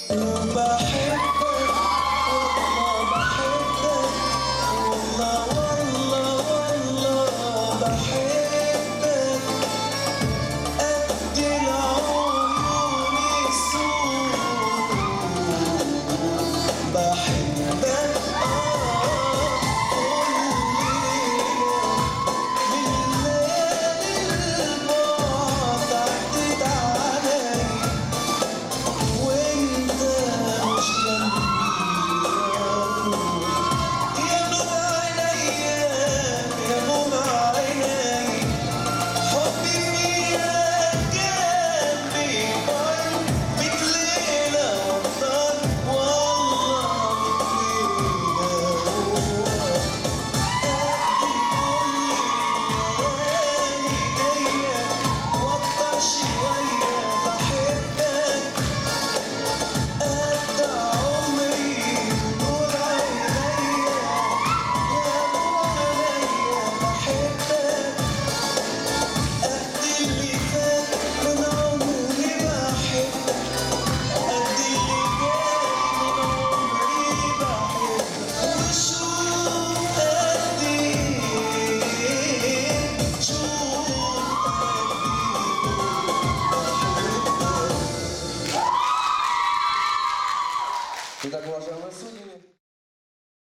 بحبك والله بحبك والله والله بحبك قد العيون السود بحبك كل ليلة من البعد عدت علي وانت مش جنبي يا نور عينيا يا نور عيني حبي فيك كان بيكبر ميت ليلة وأكتر والله ميت ليلة وأكتر شوية بحبك قد عمري نور عينيا يا نور عينيا بحبك قد اللي فات من عمري بحبك قد اللي جاي من عمري بحبك وشوف قد ايه شوف Итак, уважаемые судьи.